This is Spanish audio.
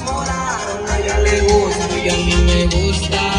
enamoraron. A ella le gusta y a mí me gusta.